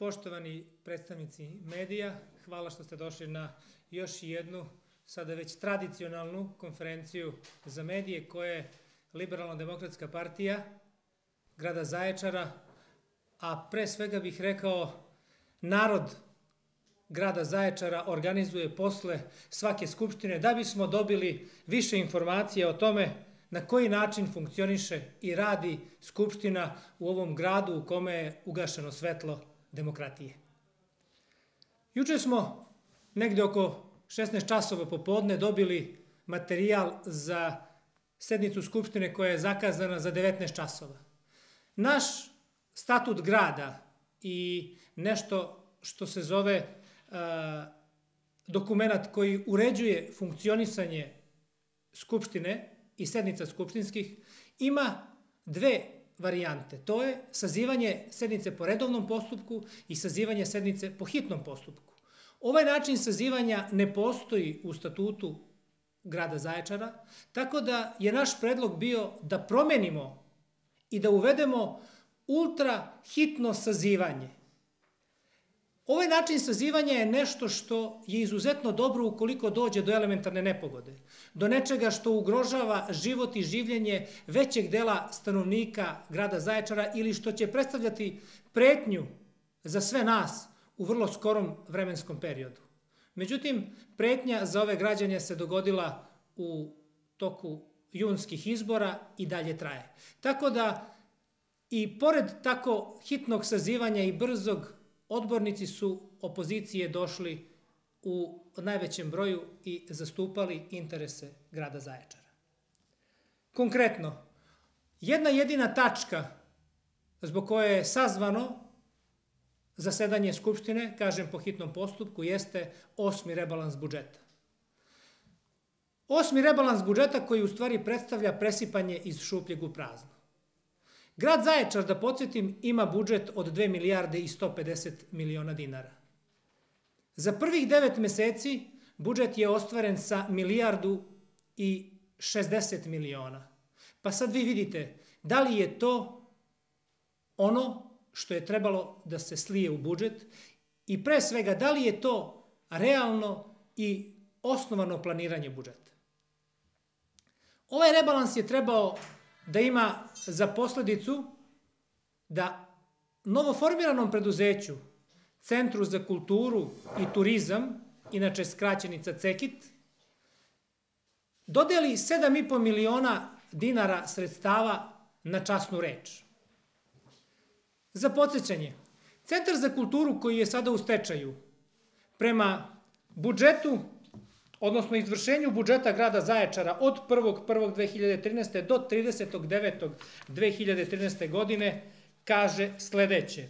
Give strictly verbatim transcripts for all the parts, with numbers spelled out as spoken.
Poštovani predstavnici medija, hvala što ste došli na još jednu, sada već tradicionalnu konferenciju za medije koje je Liberalno-demokratska partija grada Zaječara, a pre svega bih rekao narod grada Zaječara organizuje posle svake skupštine da bismo dobili više informacija o tome na koji način funkcioniše i radi skupština u ovom gradu u kome je ugašeno svetlo demokratije. Juče smo negde oko šesnaest časova popodne dobili materijal za sednicu skupštine koja je zakazana za devetnaest časova. Naš statut grada i nešto što se zove uh, dokumenat koji uređuje funkcionisanje skupštine i sednica skupštinskih ima dve varijante. To je sazivanje sednice po redovnom postupku i sazivanje sednice po hitnom postupku. Ovaj način sazivanja ne postoji u statutu grada Zaječara, tako da je naš predlog bio da promenimo i da uvedemo ultra hitno sazivanje. Ovaj način sazivanja je nešto što je izuzetno dobro ukoliko dođe do elementarne nepogode, do nečega što ugrožava život i življenje većeg dela stanovnika grada Zaječara ili što će predstavljati pretnju za sve nas u vrlo skorom vremenskom periodu. Međutim, pretnja za ove građane se dogodila u toku junskih izbora i dalje traje. Tako da i pored tako hitnog sazivanja i brzog, odbornici su opozicije došli u najvećem broju i zastupali interese grada Zaječara. Konkretno, jedna jedina tačka zbog koje je sazvano zasedanje skupštine, kažem po hitnom postupku, jeste osmi rebalans budžeta. Osmi rebalans budžeta koji u stvari predstavlja presipanje iz šupljeg u prazno. Grad Zaječar, da podsjetim, ima budžet od dve milijarde i sto pedeset miliona dinara. Za prvih devet meseci budžet je ostvaren sa milijardu i šezdeset miliona. Pa sad vi vidite da li je to ono što je trebalo da se slije u budžet i pre svega da li je to realno i osnovano planiranje budžeta. Ovaj rebalans je trebao da ima za posledicu da novoformiranom preduzeću, Centru za kulturu i turizam, inače skraćenica CEKIT, dodeli sedam i po miliona dinara sredstava na časnu reč. Za podsjećanje, Centar za kulturu koji je sada u stečaju, prema budžetu, odnosno izvršenju budžeta grada Zaječara od prvog prvog dve hiljade trinaeste. do tridesetog devetog dve hiljade trinaeste. godine, kaže sledeće.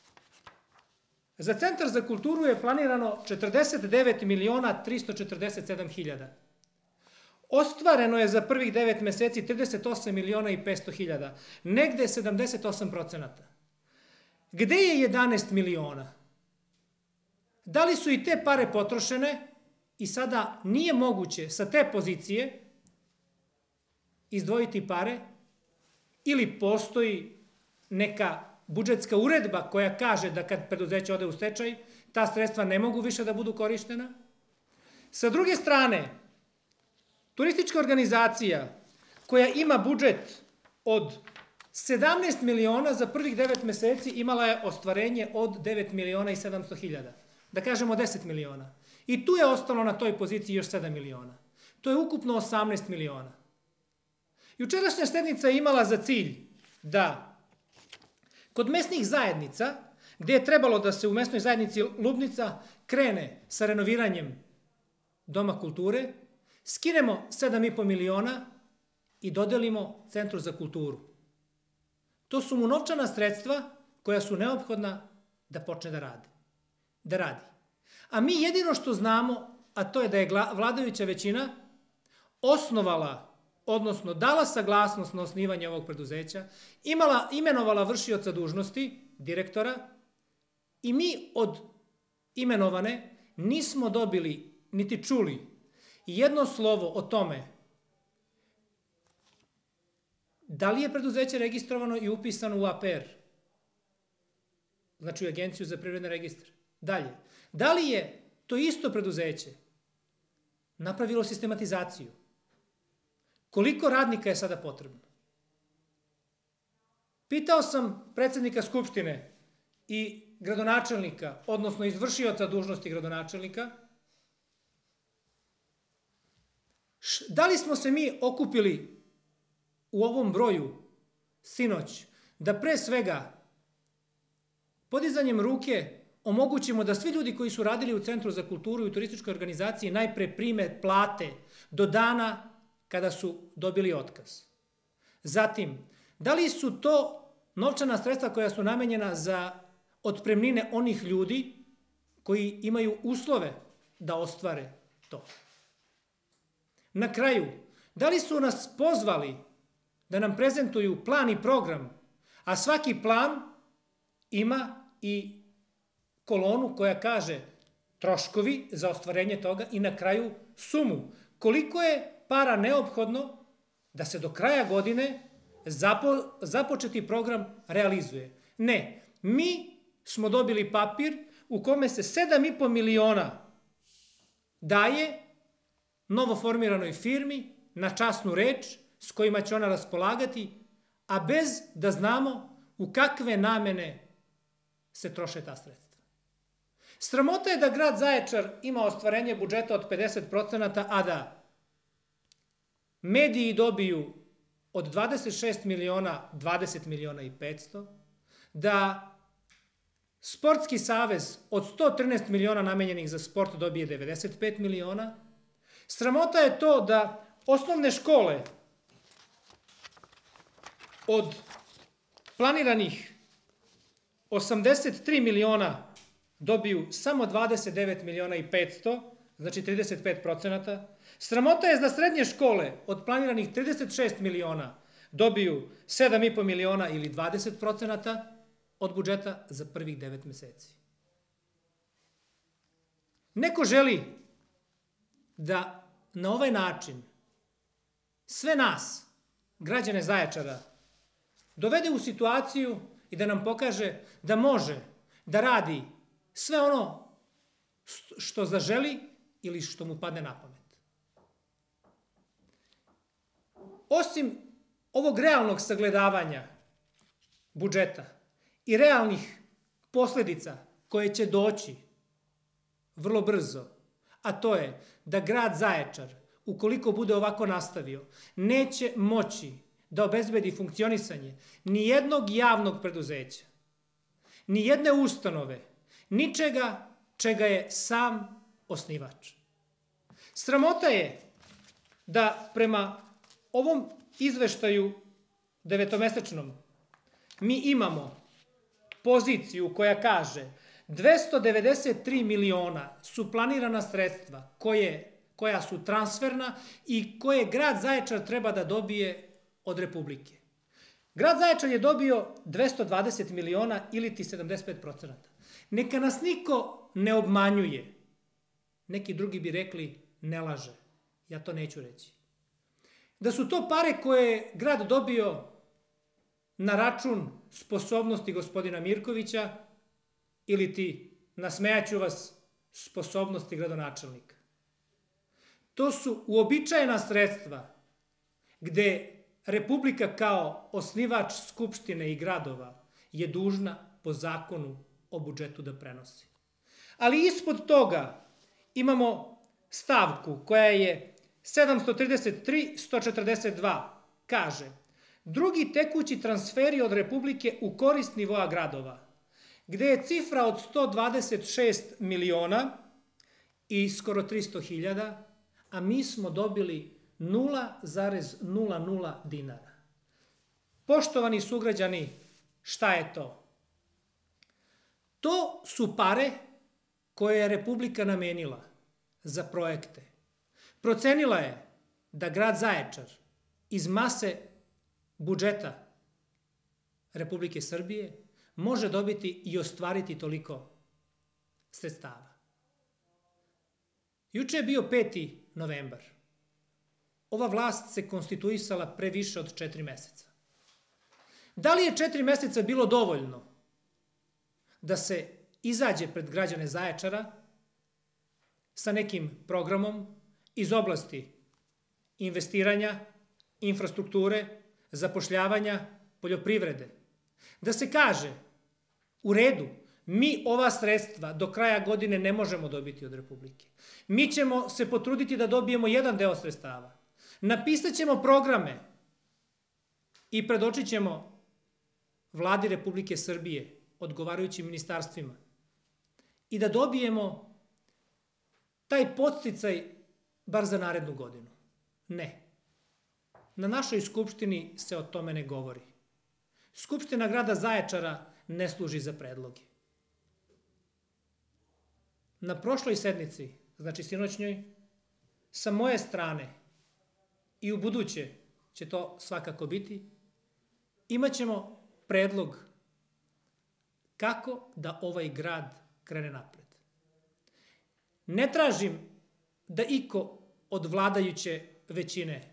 Za Centar za kulturu je planirano četrdeset devet miliona tristo četrdeset sedam hiljada. Ostvareno je za prvih devet meseci trideset osam miliona i petsto hiljada, negde sedamdeset osam procenata. Gde je jedanaest miliona? Da li su i te pare potrošene i sada nije moguće sa te pozicije izdvojiti pare ili postoji neka budžetska uredba koja kaže da kad preduzeće ode u stečaj, ta sredstva ne mogu više da budu korištena? Sa druge strane, turistička organizacija koja ima budžet od sedamnaest miliona za prvih devet meseci imala je ostvarenje od devet miliona i sedamsto hiljada. Da kažemo deset miliona. I tu je ostalo na toj poziciji još sedam miliona. To je ukupno osamnaest miliona. Jučerašnja sednica je imala za cilj da kod mesnih zajednica, gde je trebalo da se u mesnoj zajednici Lubnica krene sa renoviranjem Doma kulture, skinemo sedam i po miliona i dodelimo Centru za kulturu. To su mu novčana sredstva koja su neophodna da počne da radi. Da radi. A mi jedino što znamo, a to je da je vladajuća većina osnovala, odnosno dala saglasnost na osnivanje ovog preduzeća, imala, imenovala vršioca dužnosti, direktora, i mi od imenovane nismo dobili, niti čuli, jedno slovo o tome da li je preduzeće registrovano i upisano u A P R. znači u Agenciju za privredne registre. Dalje, da li je to isto preduzeće napravilo sistematizaciju? Koliko radnika je sada potrebno? Pitao sam predsednika Skupštine i gradonačelnika, odnosno izvršioca dužnosti gradonačelnika, da li smo se mi okupili u ovom broju sinoć da pre svega podizanjem ruke omogućimo da svi ljudi koji su radili u Centru za kulturu i turističkoj organizaciji najpre prime plate do dana kada su dobili otkaz. Zatim, da li su to novčana sredstva koja su namenjena za otpremnine onih ljudi koji imaju uslove da ostvare to? Na kraju, da li su nas pozvali da nam prezentuju plan i program, a svaki plan ima i kolonu koja kaže troškovi za ostvarenje toga i na kraju sumu. Koliko je para neophodno da se do kraja godine zapo, započeti program realizuje? Ne, mi smo dobili papir u kome se sedam i po miliona daje novoformiranoj firmi na časnu reč s kojima će ona raspolagati, a bez da znamo u kakve namene se troše ta sredstva. Sramota je da grad Zaječar ima ostvarenje budžeta od pedeset procenata, a da mediji dobiju od dvadeset šest miliona dvadeset miliona i petsto, da Sportski savez od sto trinaest miliona namenjenih za sport dobije devedeset pet miliona. Sramota je to da osnovne škole od planiranih osamdeset tri miliona dobiju samo dvadeset devet miliona i petsto, znači trideset pet procenata. Sramota je da srednje škole od planiranih trideset šest miliona dobiju sedam i po miliona ili dvadeset procenata od budžeta za prvih devet meseci. Neko želi da na ovaj način sve nas, građane Zaječara, dovede u situaciju i da nam pokaže da može da radi sve ono što zaželi ili što mu padne na pamet. Osim ovog realnog sagledavanja budžeta i realnih posledica koje će doći vrlo brzo, a to je da grad Zaječar, ukoliko bude ovako nastavio, neće moći da obezbedi funkcionisanje ni jednog javnog preduzeća, ni jedne ustanove, ničega čega je sam osnivač. Sramota je da prema ovom izveštaju devetomesečnom mi imamo poziciju koja kaže dvesta devedeset tri miliona su planirana sredstva koje, koja su transferna i koje grad Zaječar treba da dobije od Republike. Grad Zaječar je dobio dvesta dvadeset miliona ili ti sedamdeset pet procenata. Neka nas niko ne obmanjuje. Neki drugi bi rekli ne laže. Ja to neću reći. Da su to pare koje je grad dobio na račun sposobnosti gospodina Mirkovića ili ti, nasmejaću vas, sposobnosti gradonačelnika. To su uobičajena sredstva gde Republika kao osnivač skupštine i gradova je dužna po zakonu o budžetu da prenosi. Ali ispod toga imamo stavku koja je sedamsto trideset tri sto četrdeset dva. Kaže, drugi tekući transferi od Republike u korist nivoa gradova, gde je cifra od sto dvadeset šest miliona i skoro tristo hiljada, a mi smo dobili nula zarez nula nula dinara. Poštovani sugrađani, šta je to? To su pare koje je Republika namenila za projekte. Procenila je da grad Zaječar iz mase budžeta Republike Srbije može dobiti i ostvariti toliko sredstava. Juče je bio peti novembar. Ova vlast se konstituisala pre više od četiri meseca. Da li je četiri meseca bilo dovoljno da se izađe pred građane Zaječara sa nekim programom iz oblasti investiranja, infrastrukture, zapošljavanja, poljoprivrede. Da se kaže, u redu, mi ova sredstva do kraja godine ne možemo dobiti od Republike. Mi ćemo se potruditi da dobijemo jedan deo sredstava. Napisat ćemo programe i predočit ćemo Vladi Republike Srbije, odgovarajućim ministarstvima, i da dobijemo taj podsticaj bar za narednu godinu. Ne. Na našoj skupštini se o tome ne govori. Skupština grada Zaječara ne služi za predloge. Na prošloj sednici, znači sinoćnjoj, sa moje strane i u buduće će to svakako biti, imat ćemo predlog kako da ovaj grad krene napred. Ne tražim da iko od vladajuće većine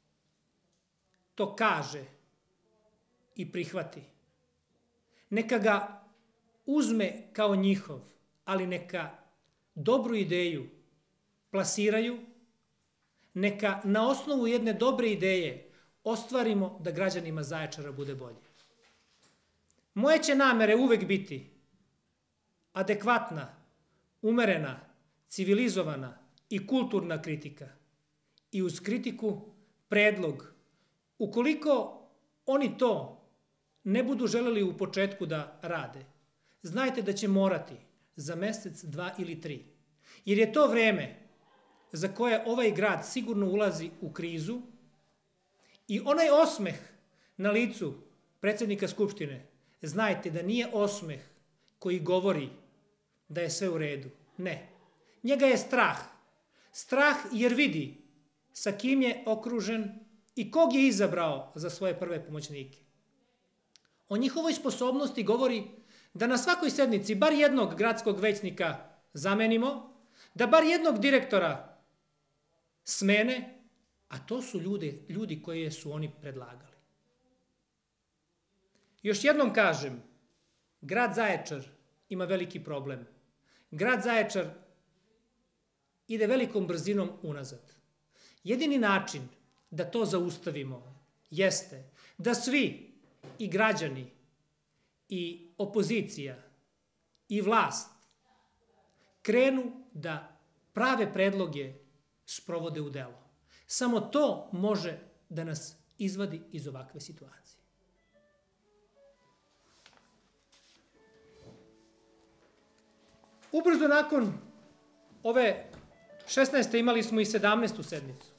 to kaže i prihvati. Neka ga uzme kao njihov, ali neka dobru ideju plasiraju, neka na osnovu jedne dobre ideje ostvarimo da građanima Zaječara bude bolje. Moje će namere uvek biti adekvatna, umerena, civilizovana i kulturna kritika. I uz kritiku predlog. Ukoliko oni to ne budu želeli u početku da rade, znajte da će morati za mesec, dva ili tri. Jer je to vreme za koje ovaj grad sigurno ulazi u krizu i onaj osmeh na licu predsjednika Skupštine, znajte da nije osmeh koji govori da je sve u redu. Ne. Njega je strah. Strah jer vidi sa kim je okružen i kog je izabrao za svoje prve pomoćnike. O njihovoj sposobnosti govori da na svakoj sednici bar jednog gradskog većnika zamenimo, da bar jednog direktora smene, a to su ljudi, ljudi koje su oni predlagali. Još jednom kažem, grad Zaječar ima veliki problem. Grad Zaječar ide velikom brzinom unazad. Jedini način da to zaustavimo jeste da svi, i građani, i opozicija, i vlast, krenu da prave predloge sprovode u delo. Samo to može da nas izvadi iz ovakve situacije. Ubrzo nakon ove šesnaeste imali smo i sedamnaestu sednicu.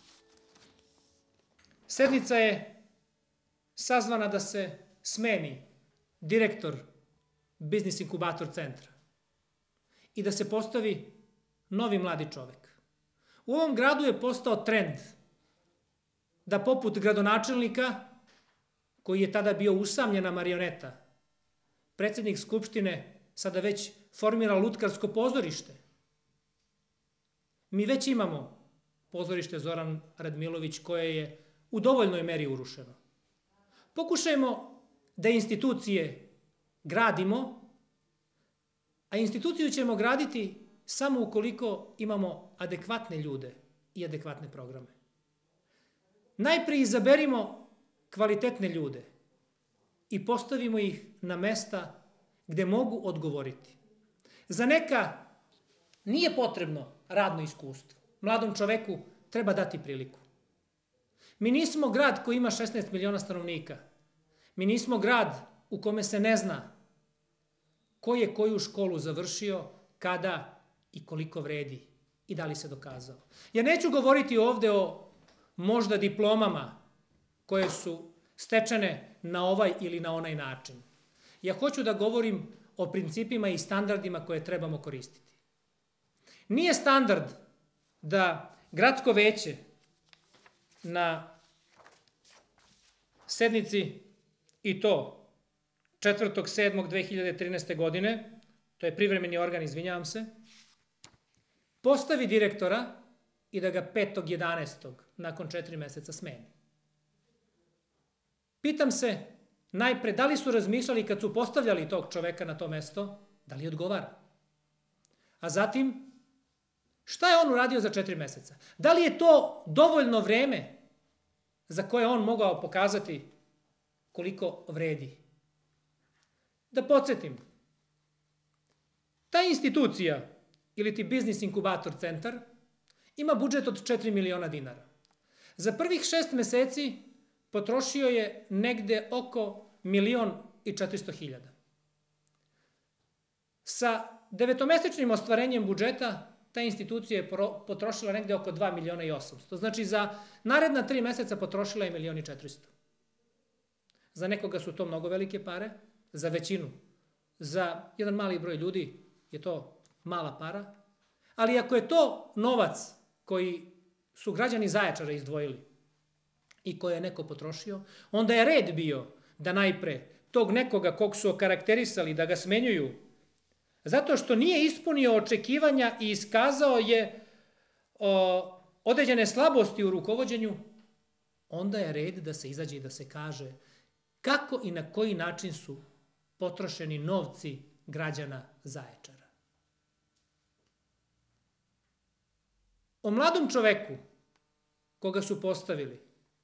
Sednica je sazvana da se smeni direktor Biznis inkubator centra i da se postavi novi mladi čovek. U ovom gradu je postao trend da poput gradonačelnika, koji je tada bio usamljena marioneta, predsjednik Skupštine sada već formira lutkarsko pozorište. Mi već imamo pozorište Zoran Radmilović koje je u dovoljnoj meri urušeno. Pokušajmo da institucije gradimo, a instituciju ćemo graditi samo ukoliko imamo adekvatne ljude i adekvatne programe. Najprije izaberimo kvalitetne ljude i postavimo ih na mesta gde mogu odgovoriti. Za neka nije potrebno radno iskustvo. Mladom čoveku treba dati priliku. Mi nismo grad koji ima šesnaest miliona stanovnika. Mi nismo grad u kome se ne zna ko je koju školu završio, kada i koliko vredi i da li se dokazao. Ja neću govoriti ovde o možda diplomama koje su stečene na ovaj ili na onaj način. Ja hoću da govorim o principima i standardima koje trebamo koristiti. Nije standard da gradsko veće na sednici i to četvrtog sedmog dve hiljade trinaeste. godine, to je privremeni organ, izvinjavam se, postavi direktora i da ga petog jedanaestog nakon četiri meseca smeni. Pitam se, najpre, da li su razmišljali kad su postavljali tog čoveka na to mesto, da li odgovara? A zatim, šta je on uradio za četiri meseca? Da li je to dovoljno vreme za koje on mogao pokazati koliko vredi? Da podsjetim, ta institucija ili ti biznis inkubator centar ima budžet od četiri miliona dinara. Za prvih šest meseci potrošio je negde oko milion i četiristo hiljada. Sa devetomesečnim ostvarenjem budžeta ta institucija je potrošila negde oko dva miliona i osamsto. Znači za naredna tri meseca potrošila je milion i četiristo. Za nekoga su to mnogo velike pare, za većinu. Za jedan mali broj ljudi je to mala para, ali ako je to novac koji su građani Zaječara izdvojili i koje je neko potrošio, onda je red bio da najpre tog nekoga kog su okarakterisali da ga smenjuju zato što nije ispunio očekivanja i iskazao je o, određene slabosti u rukovođenju, onda je red da se izađe i da se kaže kako i na koji način su potrošeni novci građana Zaječara. O mladom čoveku koga su postavili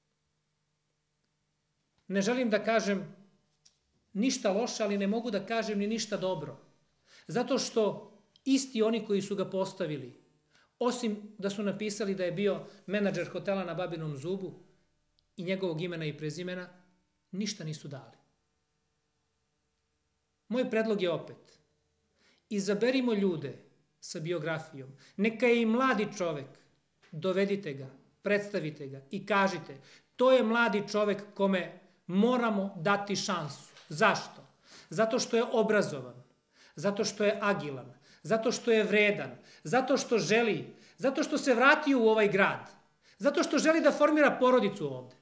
ne želim da kažem ništa loše, ali ne mogu da kažem ni ništa dobro. Zato što isti oni koji su ga postavili, osim da su napisali da je bio menadžer hotela na Babinom Zubu i njegovog imena i prezimena, ništa nisu dali. Moj predlog je opet, izaberimo ljude sa biografijom, neka je i mladi čovek, dovedite ga, predstavite ga i kažite, to je mladi čovek kome moramo dati šansu. Zašto? Zato što je obrazovan, zato što je agilan, zato što je vredan, zato što želi, zato što se vratio u ovaj grad, zato što želi da formira porodicu ovde.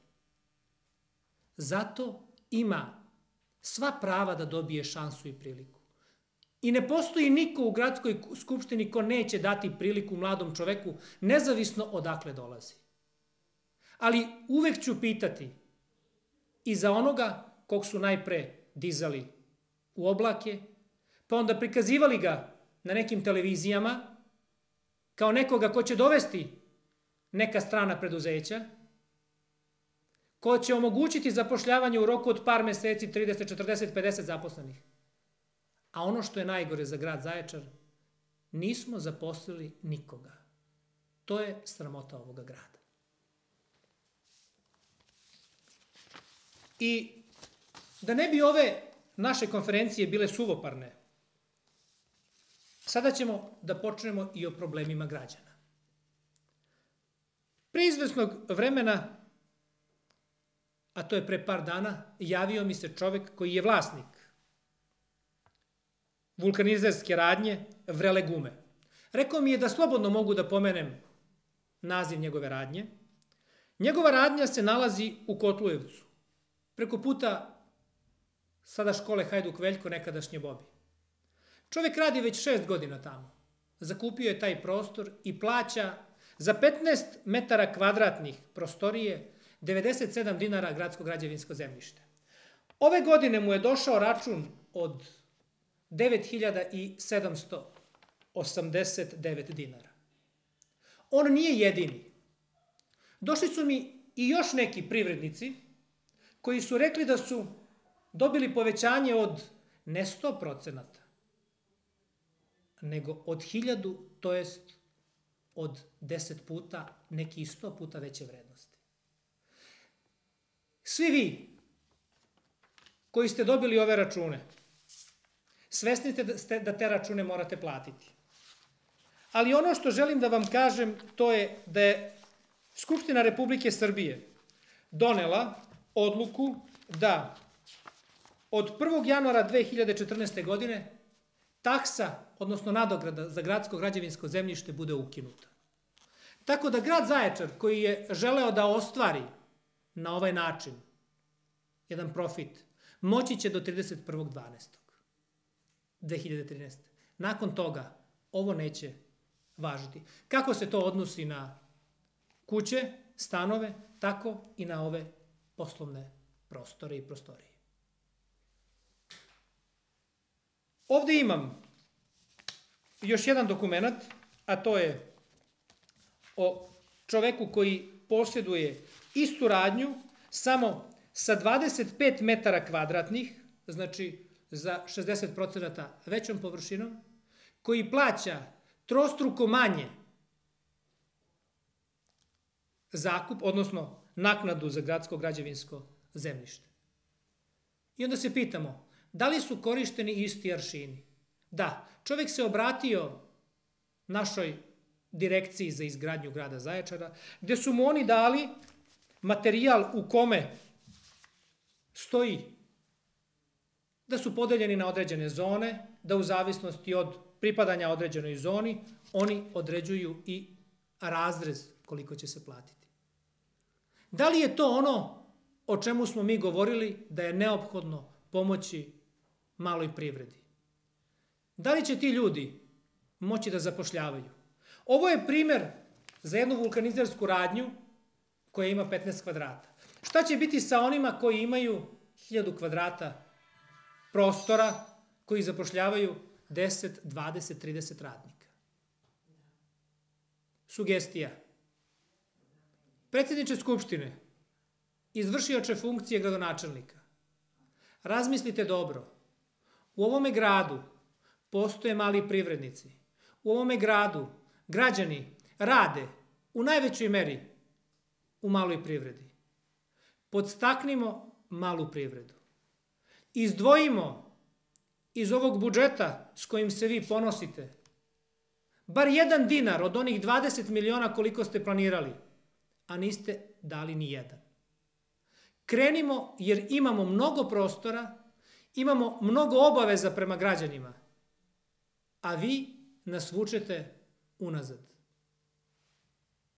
Zato ima sva prava da dobije šansu i priliku. I ne postoji niko u gradskoj skupštini ko neće dati priliku mladom čoveku, nezavisno odakle dolazi. Ali uvek ću pitati i za onoga kog su najpre dizali u oblake, pa onda prikazivali ga na nekim televizijama kao nekoga ko će dovesti neka strana preduzeća, ko će omogućiti zapošljavanje u roku od par meseci, trideset, četrdeset, pedeset zaposlenih. A ono što je najgore za grad Zaječar, nismo zaposlili nikoga. To je sramota ovoga grada. I da ne bi ove naše konferencije bile suvoparne, sada ćemo da počnemo i o problemima građana. Pre izvesnog vremena, a to je pre par dana, javio mi se čovek koji je vlasnik vulkanizerske radnje Vrele gume. Rekao mi je da slobodno mogu da pomenem naziv njegove radnje. Njegova radnja se nalazi u Kotlujevcu, preko puta sada škole Hajduk Veljko, nekadašnje Bobi. Čovek radi već šest godina tamo. Zakupio je taj prostor i plaća za petnaest metara kvadratnih prostorije devedeset sedam dinara gradsko građevinsko zemljište. Ove godine mu je došao račun od devet hiljada sedamsto osamdeset devet dinara. On nije jedini. Došli su mi i još neki privrednici koji su rekli da su dobili povećanje od ne sto procenata, nego od hiljadu, to jest od deset puta, neki sto puta veće vrednosti. Svi vi koji ste dobili ove račune, svesni ste da te račune morate platiti. Ali ono što želim da vam kažem, to je da je Skupština Republike Srbije donela odluku da od prvog januara dve hiljade četrnaeste. godine taksa, odnosno nadograda za gradsko građevinsko zemljište bude ukinuta. Tako da grad Zaječar, koji je želeo da ostvari na ovaj način jedan profit, moći će do trideset prvog decembra dve hiljade trinaeste. Nakon toga ovo neće važiti. Kako se to odnosi na kuće, stanove, tako i na ove poslovne prostore i prostorije. Ovde imam još jedan dokument, a to je o čoveku koji posjeduje istu radnju, samo sa dvadeset pet metara kvadratnih, znači za šezdeset procenata većom površinom, koji plaća trostruko manje zakup, odnosno naknadu za gradsko građevinsko zemljište. I onda se pitamo, da li su korišteni isti aršini? Da, čovjek se obratio našoj direkciji za izgradnju grada Zaječara, gde su mu oni dali materijal u kome stoji da su podeljeni na određene zone, da u zavisnosti od pripadanja određenoj zoni, oni određuju i razrez koliko će se platiti. Da li je to ono o čemu smo mi govorili da je neophodno pomoći maloj privredi? Da li će ti ljudi moći da zapošljavaju? Ovo je primer za jednu vulkanizersku radnju koja ima petnaest kvadrata. Šta će biti sa onima koji imaju hiljadu kvadrata prostora, koji zapošljavaju deset, dvadeset, trideset radnika? Sugestija. Predsjedniče Skupštine, izvršioče funkcije gradonačelnika, razmislite dobro. U ovome gradu postoje mali privrednici. U ovome gradu građani rade u najvećoj meri u maloj privredi. Podstaknimo malu privredu. Izdvojimo iz ovog budžeta s kojim se vi ponosite bar jedan dinar od onih dvadeset miliona koliko ste planirali, a niste dali ni jedan. Krenimo jer imamo mnogo prostora, imamo mnogo obaveza prema građanima, a vi nas vučete unazad.